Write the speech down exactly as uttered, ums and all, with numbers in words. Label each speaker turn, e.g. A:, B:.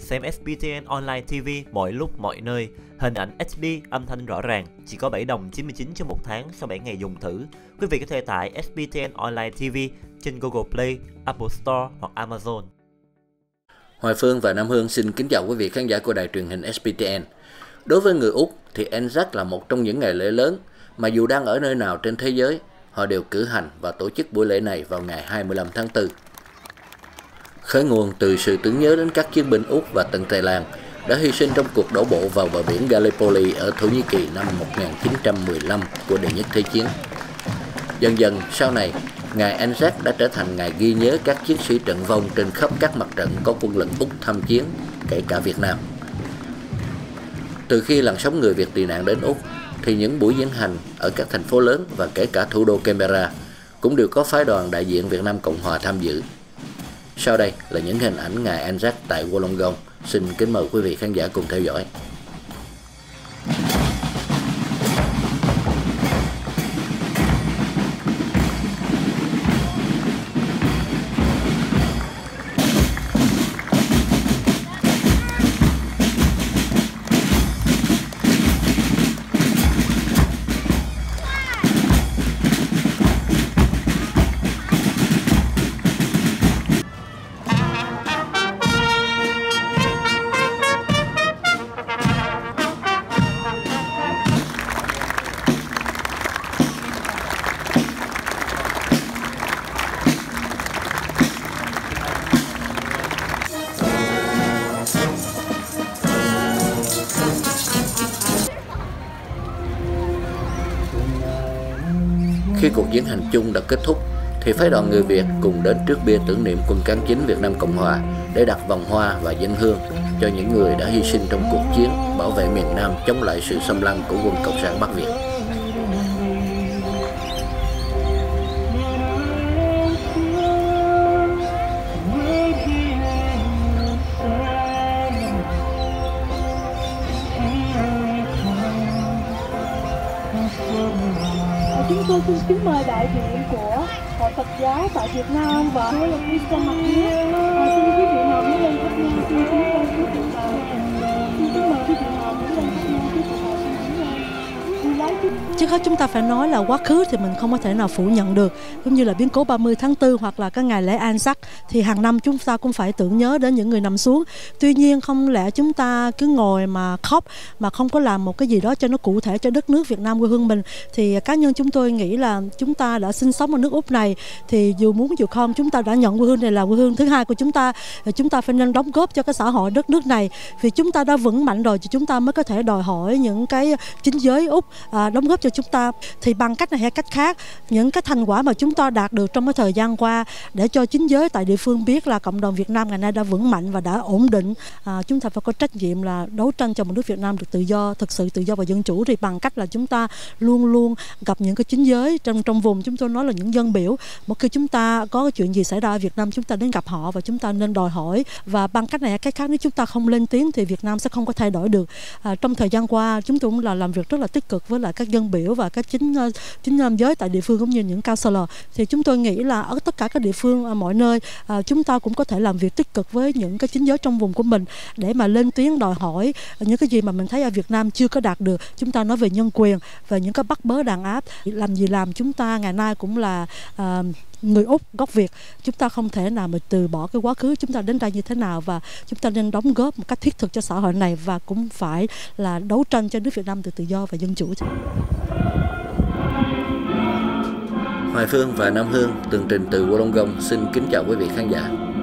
A: xem ét pê tê en Online ti vi mọi lúc mọi nơi. Hình ảnh hát đê, âm thanh rõ ràng, chỉ có bảy đồng chín mươi chín cho một tháng sau bảy ngày dùng thử. Quý vị có thể tải ét pê tê en Online ti vi trên Google Play, Apple Store hoặc Amazon.
B: Hoài Phương và Nam Hương xin kính chào quý vị khán giả của đài truyền hình ét pê tê en. Đối với người Úc thì Anzac là một trong những ngày lễ lớn mà dù đang ở nơi nào trên thế giới, họ đều cử hành và tổ chức buổi lễ này vào ngày hai mươi lăm tháng tư. Khởi nguồn từ sự tưởng nhớ đến các chiến binh Úc và Tân Tây Lan đã hy sinh trong cuộc đổ bộ vào bờ biển Gallipoli ở Thổ Nhĩ Kỳ năm một nghìn chín trăm mười lăm của Đệ nhất Thế chiến. Dần dần sau này, ngày Anzac đã trở thành ngày ghi nhớ các chiến sĩ trận vong trên khắp các mặt trận có quân lực Úc tham chiến, kể cả Việt Nam. Từ khi làn sóng người Việt tị nạn đến Úc, thì những buổi diễn hành ở các thành phố lớn và kể cả thủ đô Canberra cũng đều có phái đoàn đại diện Việt Nam Cộng Hòa tham dự. Sau đây là những hình ảnh ngày Anzac tại Wollongong. Xin kính mời quý vị khán giả cùng theo dõi. Khi cuộc diễn hành chung đã kết thúc, thì phái đoàn người Việt cùng đến trước bia tưởng niệm quân cán chính Việt Nam Cộng Hòa để đặt vòng hoa và dâng hương cho những người đã hy sinh trong cuộc chiến bảo vệ miền Nam chống lại sự xâm lăng của quân Cộng sản Bắc Việt.
C: Chúng tôi xin kính mời đại diện của Hội Phật giáo tại Việt Nam và Hội Luật Sư Mặt Nước. Xin quý vị nào muốn lên thắp nhang, xin chúng tôi quý vị nào. Xin kính mời quý vị nào muốn lên thắp nhang, quý vị nào xin lái chút.
D: Trước hết chúng ta phải nói là quá khứ thì mình không có thể nào phủ nhận được, giống như là biến cố ba mươi tháng tư hoặc là các ngày lễ Anzac thì hàng năm chúng ta cũng phải tưởng nhớ đến những người nằm xuống. Tuy nhiên không lẽ chúng ta cứ ngồi mà khóc mà không có làm một cái gì đó cho nó cụ thể cho đất nước Việt Nam quê hương mình. Thì cá nhân chúng tôi nghĩ là chúng ta đã sinh sống ở nước Úc này thì dù muốn dù không chúng ta đã nhận quê hương này là quê hương thứ hai của chúng ta, chúng ta phải nên đóng góp cho cái xã hội đất nước này. Vì chúng ta đã vững mạnh rồi thì chúng ta mới có thể đòi hỏi những cái chính giới Úc à, đóng góp cho chúng ta. Thì bằng cách này hay cách khác, những cái thành quả mà chúng ta đạt được trong cái thời gian qua để cho chính giới tại địa phương biết là cộng đồng Việt Nam ngày nay đã vững mạnh và đã ổn định, à, chúng ta phải có trách nhiệm là đấu tranh cho một nước Việt Nam được tự do, thực sự tự do và dân chủ. Thì bằng cách là chúng ta luôn luôn gặp những cái chính giới trong trong vùng, chúng tôi nói là những dân biểu, một khi chúng ta có cái chuyện gì xảy ra ở Việt Nam chúng ta đến gặp họ và chúng ta nên đòi hỏi. Và bằng cách này hay cách khác, nếu chúng ta không lên tiếng thì Việt Nam sẽ không có thay đổi được. À, trong thời gian qua chúng tôi cũng là làm việc rất là tích cực với lại các dân biểu và các chính chính giới tại địa phương cũng như những councillor. Thì chúng tôi nghĩ là ở tất cả các địa phương mọi nơi à, chúng ta cũng có thể làm việc tích cực với những cái chính giới trong vùng của mình để mà lên tiếng đòi hỏi những cái gì mà mình thấy ở Việt Nam chưa có đạt được. Chúng ta nói về nhân quyền và những cái bắt bớ đàn áp, làm gì làm chúng ta ngày nay cũng là à, người Úc gốc Việt, chúng ta không thể nào mà từ bỏ cái quá khứ chúng ta đến đây như thế nào, và chúng ta nên đóng góp một cách thiết thực cho xã hội này và cũng phải là đấu tranh cho nước Việt Nam được tự do và dân chủ.
B: Hoài Phương và Nam Hương tường trình từ Wollongong xin kính chào quý vị khán giả.